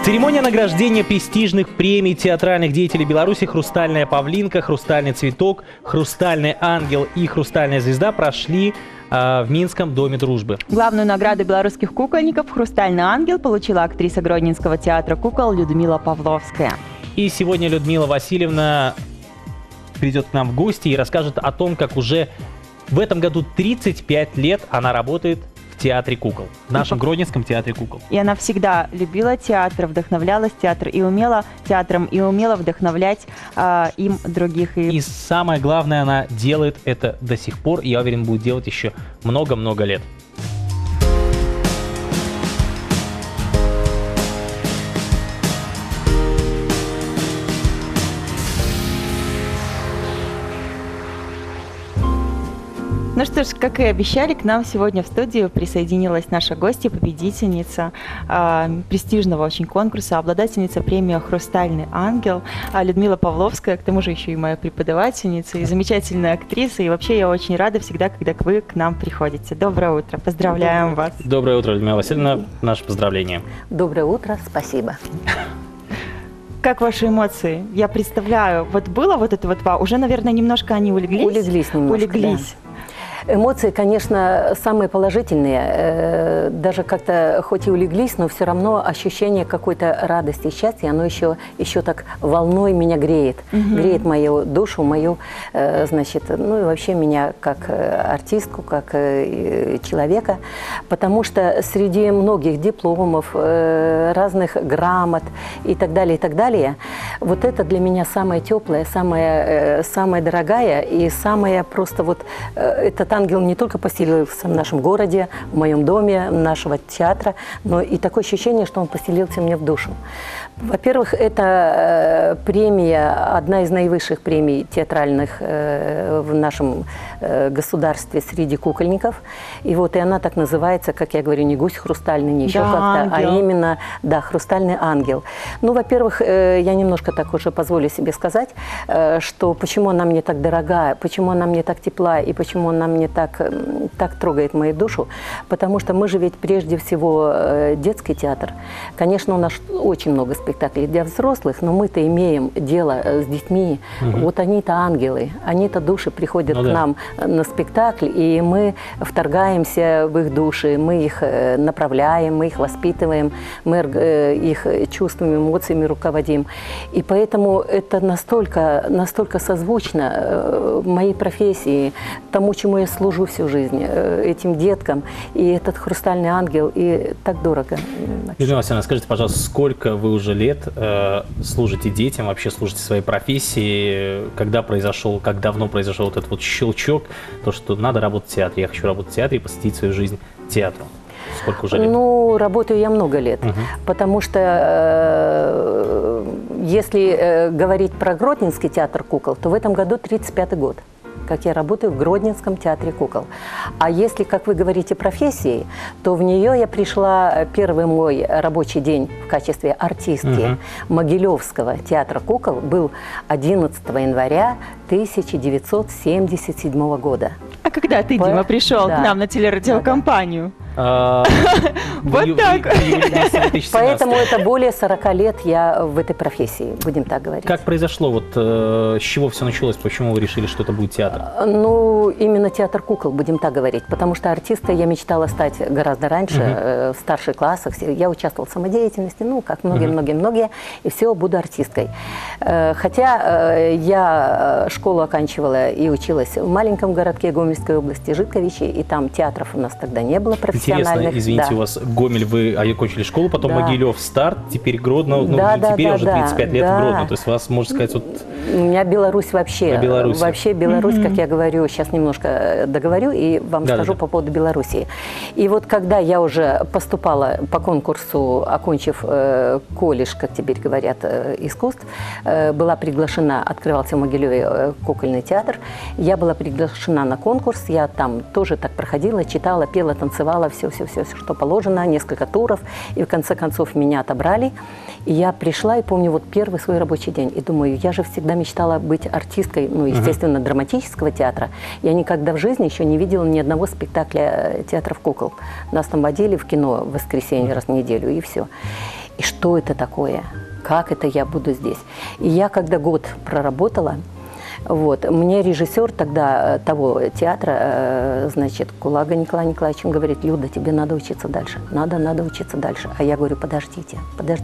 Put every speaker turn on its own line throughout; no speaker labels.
Церемония награждения престижных премий театральных деятелей Беларуси «Хрустальная павлинка», «Хрустальный цветок», «Хрустальный ангел» и «Хрустальная звезда» прошли в Минском доме дружбы.
Главную награду белорусских кукольников «Хрустальный ангел» получила актриса Гродненского театра кукол Людмила Павловская.
И сегодня Людмила Васильевна придет к нам в гости и расскажет о том, как уже в этом году 35 лет она работает в театре кукол, в нашем Гродненском театре кукол.
И она всегда любила театр, вдохновлялась театром и умела вдохновлять им других.
И самое главное, она делает это до сих пор, и я уверен, будет делать еще много-много лет.
Ну что ж, как и обещали, к нам сегодня в студию присоединилась наша гостья, победительница престижного очень конкурса, обладательница премии «Хрустальный ангел» Людмила Павловская, к тому же еще и моя преподавательница, и замечательная актриса. И вообще я очень рада всегда, когда вы к нам приходите. Доброе утро, поздравляем вас.
Доброе утро, Людмила Васильевна, наше поздравление.
Доброе утро, спасибо.
Как ваши эмоции? Я представляю, вот было вот это вот, уже, наверное, немножко они улеглись?
Улеглись немножко,
улеглись.
Да. Эмоции, конечно, самые положительные, даже как-то хоть и улеглись, но все равно ощущение какой-то радости и счастья, оно еще так волной меня греет, греет мою душу, мою, значит, ну и вообще меня как артистку, как человека, потому что среди многих дипломов, разных грамот и так далее, вот это для меня самое теплое, самая дорогая и самое просто вот этот ангел не только поселился в нашем городе, в моем доме, нашего театра, но и такое ощущение, что он поселился мне в душу. Во-первых, это премия, одна из наивысших премий театральных в нашем государстве среди кукольников. И вот и она так называется, как я говорю, не гусь хрустальный, не еще как-то, а именно, да, «Хрустальный ангел». Ну, во-первых, я немножко так уже позволю себе сказать, что почему она мне так дорогая, почему она мне так тепла и почему она мне так трогает мою душу, потому что мы же ведь прежде всего детский театр. Конечно, у нас очень много спектаклей для взрослых, но мы-то имеем дело с детьми. Вот они-то ангелы, они-то души приходят к нам на спектакль, и мы вторгаемся в их души, мы их направляем, мы их воспитываем, мы их чувствами, эмоциями руководим. И поэтому это настолько созвучно моей профессии, тому, чему я служу всю жизнь, этим деткам, и этот «Хрустальный ангел», и так дорого.
Людмила Васильевна, скажите, пожалуйста, сколько вы уже лет служите детям, вообще служите своей профессии, как давно произошел вот этот вот щелчок, то, что надо работать в театре, я хочу работать в театре и посвятить свою жизнь театру? Сколько уже лет? Ну,
работаю я много лет, потому что если говорить про Гродненский театр кукол, то в этом году 35-й год, как я работаю в Гродненском театре кукол. А если, как вы говорите, профессии, то в нее я пришла, первый мой рабочий день в качестве артистки Могилевского театра кукол был 11 января 1977 года.
А когда ты, Дима, пришел к нам на телерадиокомпанию? Вот так.
Поэтому это более 40 лет я в этой профессии, будем так говорить.
Как произошло, вот с чего все началось, почему вы решили, что это будет театр?
Ну, именно театр кукол, будем так говорить, потому что артистой я мечтала стать гораздо раньше, в старших классах. Я участвовала в самодеятельности, ну, как многие, и все, буду артисткой. Хотя я школу оканчивала и училась в маленьком городке Гомельской области, Житковичи, и там театров у нас тогда не было профессиональных.
Интересно, извините, у вас Гомель, вы окончили школу, потом Могилев, старт, теперь Гродно, теперь уже 35 лет в Гродно, то есть у вас, можно сказать, вот...
У меня Беларусь вообще, Беларусь, как я говорю, сейчас немножко договорю и вам скажу по поводу Белоруссии. И вот когда я уже поступала по конкурсу, окончив колледж, как теперь говорят, искусств, была приглашена, открывался в Могилеве кукольный театр, я была приглашена на конкурс, я там тоже так проходила, читала, пела, танцевала, все, что положено, несколько туров, и в конце концов меня отобрали, и я пришла, и помню вот первый свой рабочий день, и думаю, я же всегда мечтала быть артисткой, ну, естественно, драматического театра. Я никогда в жизни еще не видела ни одного спектакля театров кукол. Нас там водили в кино в воскресенье раз в неделю, и все. И что это такое? Как это я буду здесь? И я, когда год проработала, вот, мне режиссер тогда того театра, значит, Кулага Николай Николаевич говорит: Люда, тебе надо учиться дальше, надо учиться дальше. А я говорю: подождите,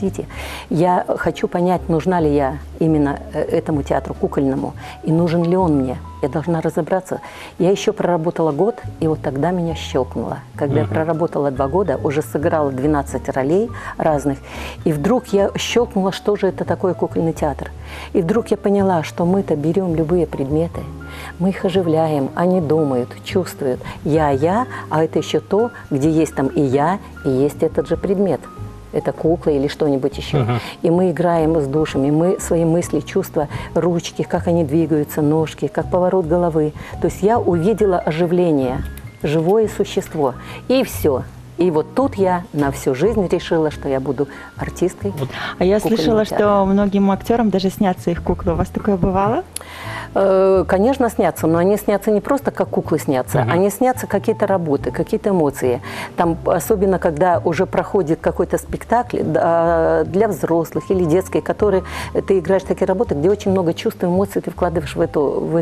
я хочу понять, нужна ли я именно этому театру кукольному, и нужен ли он мне. Я должна разобраться. Я еще проработала год, и вот тогда меня щелкнуло. Когда я проработала 2 года, уже сыграла 12 ролей разных, и вдруг я щелкнула, что же это такое кукольный театр. И вдруг я поняла, что мы-то берем любые предметы, мы их оживляем, они думают, чувствуют. Я, а это еще то, где есть там и я, и есть этот же предмет. Это кукла или что-нибудь еще. И мы играем с душами, мы свои мысли, чувства, ручки, как они двигаются, ножки, как поворот головы. То есть я увидела оживление, живое существо. И все. И вот тут я на всю жизнь решила, что я буду артисткой.
А я слышала, что многим актерам даже снятся их куклы. У вас такое бывало?
Конечно, снятся, но они снятся не просто как куклы снятся, они снятся какие-то работы, какие-то эмоции. Там, особенно, когда уже проходит какой-то спектакль для взрослых или детский, который ты играешь такие работы, где очень много чувств и эмоций ты вкладываешь в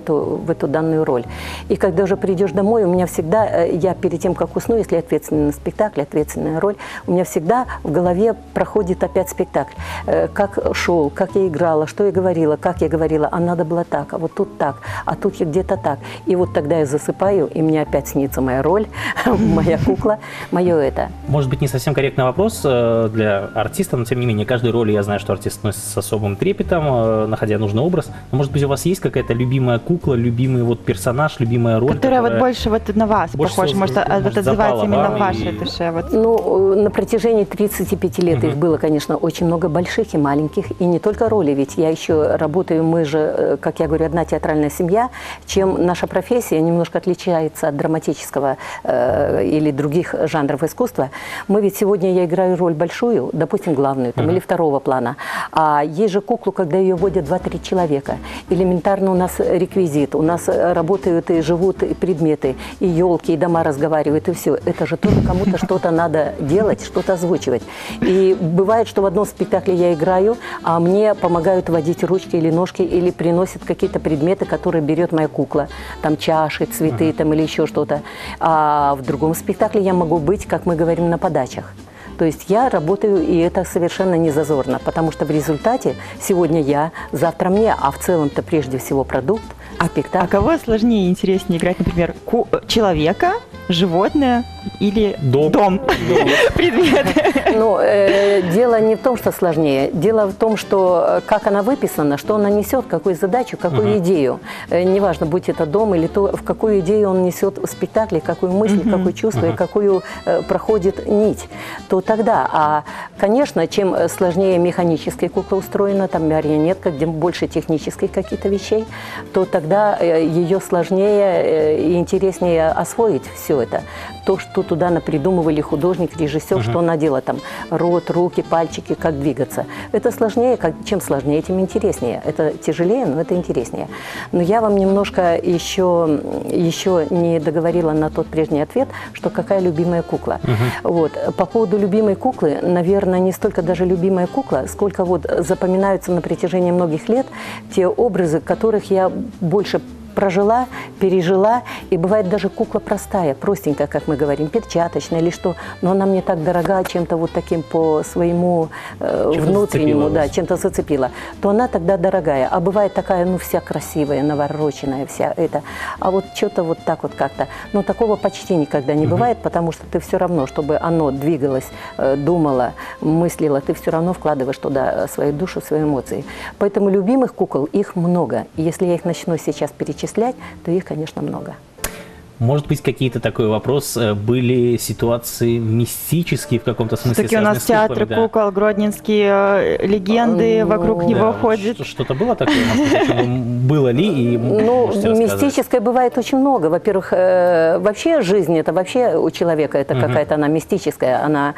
эту данную роль. И когда уже придешь домой, у меня всегда, я перед тем, как усну, если ответственный на спектакль, ответственная роль, у меня всегда в голове проходит опять спектакль. Как шел, как я играла, что я говорила, как я говорила, а надо было так, а вот тут так, а тут я где-то так. И вот тогда я засыпаю, и мне опять снится моя роль, моя кукла, мое это.
Может быть, не совсем корректный вопрос для артиста, но тем не менее, каждой роли я знаю, что артист относится с особым трепетом, находя нужный образ. Но, может быть, у вас есть какая-то любимая кукла, любимый вот персонаж, любимая роль?
Которая вот больше вот на вас похожа, может отзывается именно в вашей душе? Вот.
Ну, на протяжении 35 лет их было, конечно, очень много больших и маленьких, и не только роли, ведь я еще работаю, мы же, как я говорю, одна театральная семья, чем наша профессия немножко отличается от драматического или других жанров искусства. Мы ведь сегодня, я играю роль большую, допустим, главную, там, или второго плана, а есть же куклу, когда ее водят 2-3 человека. Элементарно у нас реквизит, у нас работают и живут и предметы, и елки, и дома разговаривают, и все. Это же тоже кому-то что-то надо делать, что-то озвучивать. И бывает, что в одном спектакле я играю, а мне помогают водить ручки или ножки, или приносят какие-то предметы, которые берет моя кукла. Там чаши, цветы там, или еще что-то. А в другом спектакле я могу быть, как мы говорим, на подачах. То есть я работаю, и это совершенно не зазорно, потому что в результате сегодня я, завтра мне, а в целом-то прежде всего продукт, спектакль.
А кого сложнее и интереснее играть, например, человека, животное или дом? Предмет.
Ну, дело не в том, что сложнее. Дело в том, что как она выписана, что она несет, какую задачу, какую идею. Неважно, будь это дом или то, в какую идею он несет в спектакле, какую мысль, какое чувство и какую проходит нить. То тогда, конечно, чем сложнее механическая кукла устроена, там марионетка, где больше технических каких-то вещей, то тогда ее сложнее и интереснее освоить все это. То, что туда напридумывали художник, режиссер, что она делала там, рот, руки, пальчики, как двигаться. Это сложнее, чем сложнее, тем интереснее. Это тяжелее, но это интереснее. Но я вам немножко еще не договорила на тот прежний ответ, что какая любимая кукла. Вот. По поводу любимой куклы, наверное, не столько даже любимая кукла, сколько вот запоминаются на протяжении многих лет те образы, которых я больше прожила, пережила, и бывает даже кукла простая, простенькая, как мы говорим, перчаточная или что, но она мне так дорога чем-то вот таким по своему внутреннему, да, чем-то зацепила, то она тогда дорогая. А бывает такая, ну, вся красивая, навороченная, вся это, а вот что-то вот так вот как-то. Но такого почти никогда не бывает, потому что ты все равно, чтобы оно двигалось, думало, мыслило, ты все равно вкладываешь туда свою душу, свои эмоции. Поэтому любимых кукол, их много. И если я их начну сейчас перечислять, то их, конечно, много.
Может быть, какие-то такой вопрос, были ситуации мистические в каком-то смысле?
Все-таки у нас театр кукол, гродненские легенды вокруг него ходят.
Что-то было такое? Было ли? И
мистическое бывает очень много. Во-первых, вообще жизнь, это вообще у человека, это какая-то она мистическая, она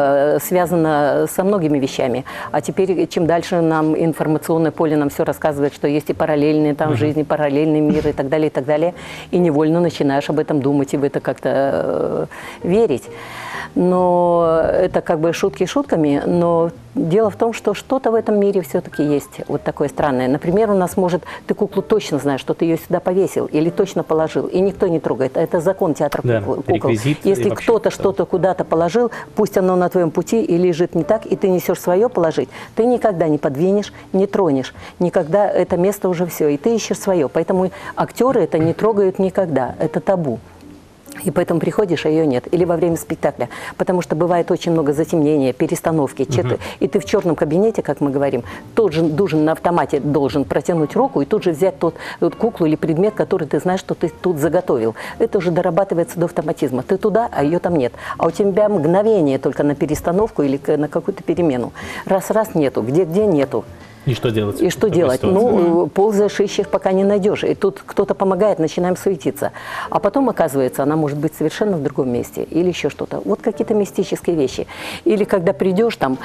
связана со многими вещами. А теперь, чем дальше нам информационное поле нам все рассказывает, что есть и параллельные там жизни, параллельный мир и так далее, и невольно начинаешь об этом думать и в это как-то верить. Но это как бы шутки шутками, но дело в том, что что-то в этом мире все-таки есть вот такое странное. Например, у нас может, ты куклу точно знаешь, что ты ее сюда повесил или точно положил, и никто не трогает. Это закон театра кукол. Если кто-то что-то куда-то положил, пусть оно на твоем пути и лежит не так, и ты несешь свое положить, ты никогда не подвинешь, не тронешь. Никогда это место уже все, и ты ищешь свое. Поэтому актеры это не трогают никогда. Это табу. И поэтому приходишь, а ее нет. Или во время спектакля. Потому что бывает очень много затемнения, перестановки. И ты в черном кабинете, как мы говорим, тот же должен на автомате должен протянуть руку и тут же взять тот куклу или предмет, который ты знаешь, что ты тут заготовил. Это уже дорабатывается до автоматизма. Ты туда, а ее там нет. А у тебя мгновение только на перестановку или на какую-то перемену. Раз-раз нету, где-где нету.
И что делать?
И что делать? Ну, ползаешь, ищешь, пока не найдешь. И тут кто-то помогает, начинаем суетиться. А потом, оказывается, она может быть совершенно в другом месте. Или еще что-то. Вот какие-то мистические вещи. Или когда придешь, там,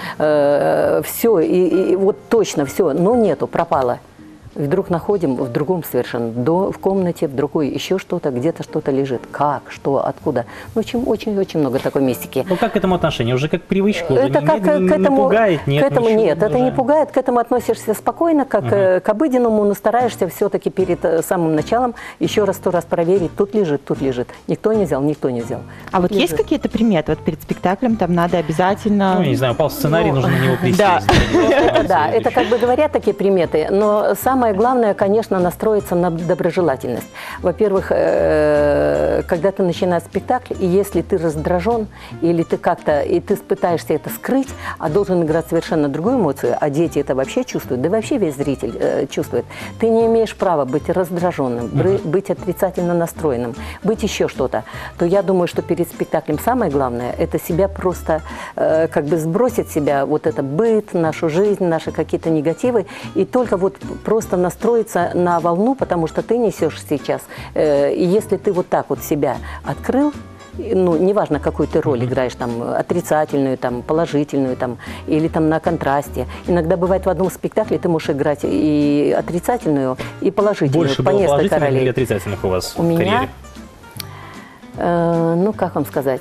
все, и вот точно все, но нету, пропало. Вдруг находим в другом совершенно, в комнате, в другой еще что-то, где-то что-то лежит. Как, что, откуда. В общем, очень-очень много такой мистики.
Ну как к этому отношение? Уже как привычка? Уже
это как
не пугает? Нет,
к этому нет,
уже...
это не пугает, к этому относишься спокойно, как к обыденному, но стараешься все-таки перед самым началом еще раз 100 раз проверить, тут лежит, тут лежит. Никто не взял, никто не взял.
А вот есть какие-то приметы? Вот перед спектаклем там надо обязательно...
Ну, я не знаю, упал сценарий, нужно на него присесть.
Да, это как бы говорят такие приметы, но самое главное, конечно, настроиться на доброжелательность. Во-первых, когда ты начинаешь спектакль, и если ты раздражен, или ты как-то, и ты пытаешься это скрыть, а должен играть совершенно другую эмоцию, а дети это вообще чувствуют, да вообще весь зритель чувствует, ты не имеешь права быть раздраженным, быть отрицательно настроенным, быть еще что-то, то я думаю, что перед спектаклем самое главное, это себя просто как бы сбросить себя, вот это быт, нашу жизнь, наши какие-то негативы, и только вот просто настроиться на волну, потому что ты несешь сейчас. И если ты вот так вот себя открыл, ну, неважно, какую ты роль играешь, там, отрицательную, там, положительную, там, или там на контрасте. Иногда бывает в одном спектакле ты можешь играть и отрицательную, и положительную.
Больше
по
было
несколько
положительных
ролей.
или отрицательных у вас
у
в
меня,
карьере?
ну, как вам сказать,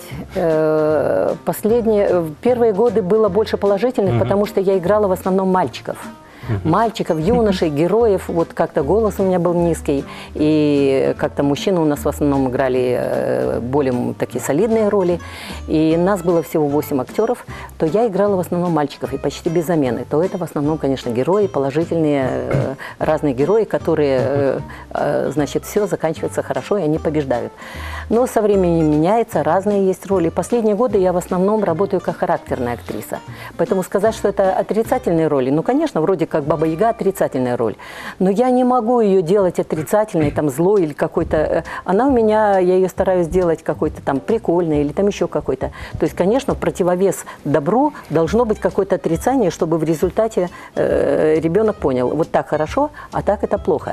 первые годы было больше положительных, потому что я играла в основном мальчиков. Мальчиков, юношей, героев, вот как-то голос у меня был низкий, и как-то мужчины у нас в основном играли более такие солидные роли, и нас было всего 8 актеров, то я играла в основном мальчиков, и почти без замены, то это в основном, конечно, герои, положительные, разные герои, которые, значит, все заканчивается хорошо, и они побеждают. Но со временем меняется, разные есть роли. Последние годы я в основном работаю как характерная актриса, поэтому сказать, что это отрицательные роли, ну, конечно, вроде как Баба-Яга отрицательная роль. Но я не могу ее делать отрицательной, там, злой или какой-то... Она у меня, я ее стараюсь сделать какой-то там прикольной или там еще какой-то. То есть, конечно, в противовес добру должно быть какое-то отрицание, чтобы в результате ребенок понял, вот так хорошо, а так это плохо.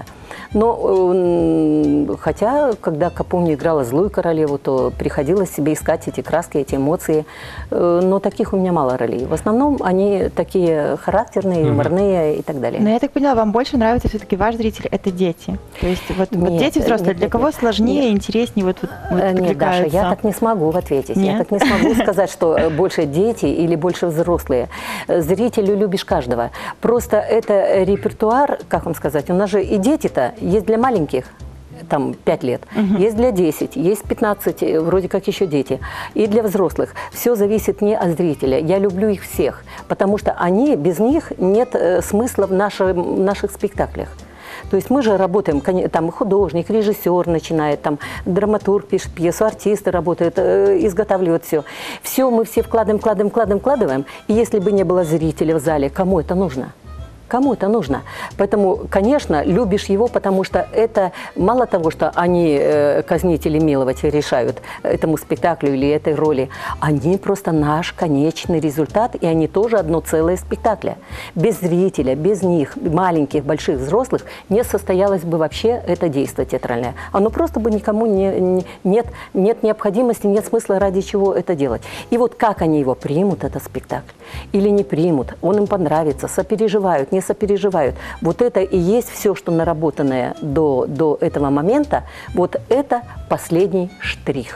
Но, хотя, когда, помню, играла злую королеву, то приходилось себе искать эти краски, эти эмоции. Но таких у меня мало ролей. В основном они такие характерные, юморные и так далее.
Но я так поняла, вам больше нравится все-таки ваш зритель – это дети. То есть вот дети взрослые, для кого сложнее, интереснее вот
Нет, Даша, я так не смогу ответить.
Нет?
Я так не смогу сказать, что больше дети или больше взрослые. Зрителю любишь каждого. Просто это репертуар, как вам сказать, у нас же и дети-то есть для маленьких, там 5 лет, есть для 10, есть 15, вроде как еще дети, и для взрослых. Все зависит не от зрителя. Я люблю их всех, потому что они, без них нет смысла в наших спектаклях. То есть мы же работаем, там художник, режиссер начинает, там драматург пишет пьесу, артисты работают, изготавливают все. Все мы все вкладываем, и если бы не было зрителя в зале, кому это нужно? Кому это нужно? Поэтому, конечно, любишь его, потому что это мало того, что они казнить или миловать решают этому спектаклю или этой роли, они просто наш конечный результат, и они тоже одно целое спектакля. Без зрителя, без них, маленьких, больших, взрослых, не состоялось бы вообще это действие театральное. Оно просто бы никому нет необходимости, нет смысла, ради чего это делать. И вот как они его примут, этот спектакль, или не примут, он им понравится, сопереживают, не сопереживают. Вот это и есть все, что наработанное до этого момента, вот это последний штрих.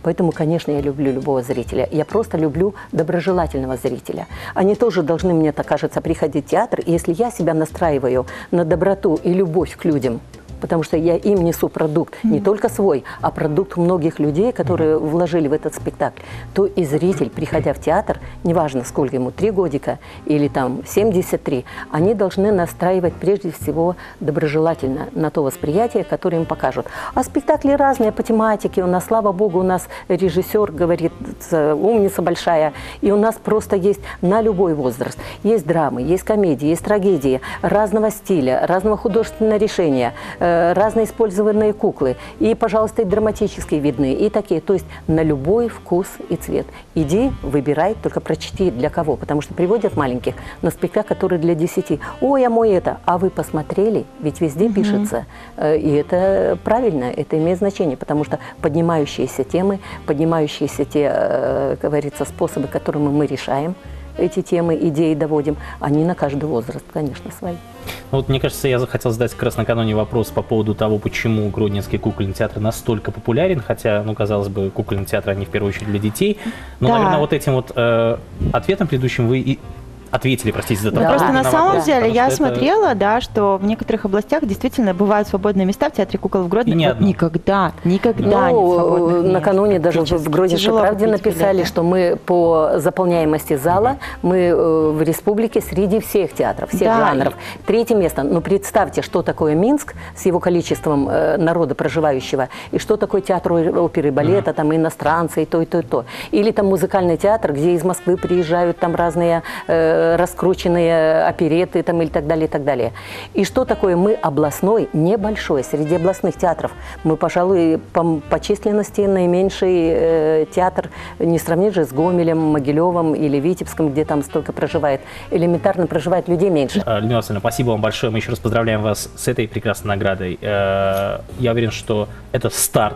Поэтому, конечно, я люблю любого зрителя. Я просто люблю доброжелательного зрителя. Они тоже должны, мне так кажется, приходить в театр. И если я себя настраиваю на доброту и любовь к людям, потому что я им несу продукт, не только свой, а продукт многих людей, которые вложили в этот спектакль, то и зритель, приходя в театр, неважно, сколько ему, 3 годика или там 73, они должны настраивать прежде всего доброжелательно на то восприятие, которое им покажут. А спектакли разные по тематике. У нас, слава богу, у нас режиссер, говорит, умница большая, и у нас просто есть на любой возраст. Есть драмы, есть комедии, есть трагедии разного стиля, разного художественного решения, разные использованные куклы. И, пожалуйста, и драматические видны, и такие. То есть на любой вкус и цвет. Иди, выбирай, только прочти для кого. Потому что приводят маленьких на спектакль, который для 10. Ой, а мой это. А вы посмотрели? Ведь везде пишется. И это правильно, это имеет значение. Потому что поднимающиеся темы, поднимающиеся те, как говорится, способы, которыми мы решаем эти темы, идеи доводим, они на каждый возраст, конечно, свои.
Ну, вот, мне кажется, я захотел задать как раз накануне вопрос по поводу того, почему Гродненский кукольный театр настолько популярен, хотя, ну, казалось бы, кукольный театр, они в первую очередь для детей. Но,
Да.
наверное, вот этим вот ответом предыдущим вы и ответили, простите за
Да.
тавтологию,
Просто на самом
вопрос,
деле
потому
я
что это-
смотрела, да, что в некоторых областях действительно бывают свободные места в театре кукол в Гродно.
И не
Вот
одно.
никогда нет свободных мест.
Накануне даже в Гродненской
Тяжело
правде
купить
написали,
билеты.
что мы по заполняемости зала, мы в республике среди всех театров, всех
Да.
жанров. 3-е место. Ну, представьте, что такое Минск с его количеством народа проживающего, и что такое театр оперы и балета, там иностранцы, и то, и то, и то. Или там музыкальный театр, где из Москвы приезжают там разные раскрученные опереты там, или так далее, и так далее. И что такое мы областной, небольшой, среди областных театров. Мы, пожалуй, по численности наименьший театр, не сравнить же с Гомелем, Могилевым или Витебском, где там столько проживает. Элементарно проживает людей меньше.
Людмила Васильевна, спасибо вам большое. Мы еще раз поздравляем вас с этой прекрасной наградой. Я уверен, что это старт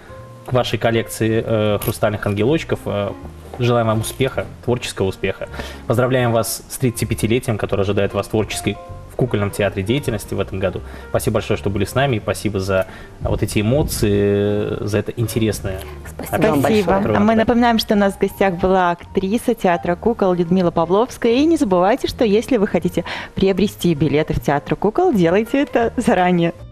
к вашей коллекции хрустальных ангелочков. Желаем вам успеха, творческого успеха. Поздравляем вас с 35-летием, которое ожидает вас творческой в кукольном театре деятельности в этом году. Спасибо большое, что были с нами, и спасибо за вот эти эмоции, за это интересное.
Спасибо вам
Спасибо.
большое.
А мы напоминаем, что у нас в гостях была актриса театра кукол Людмила Павловская. И не забывайте, что если вы хотите приобрести билеты в театр кукол, делайте это заранее.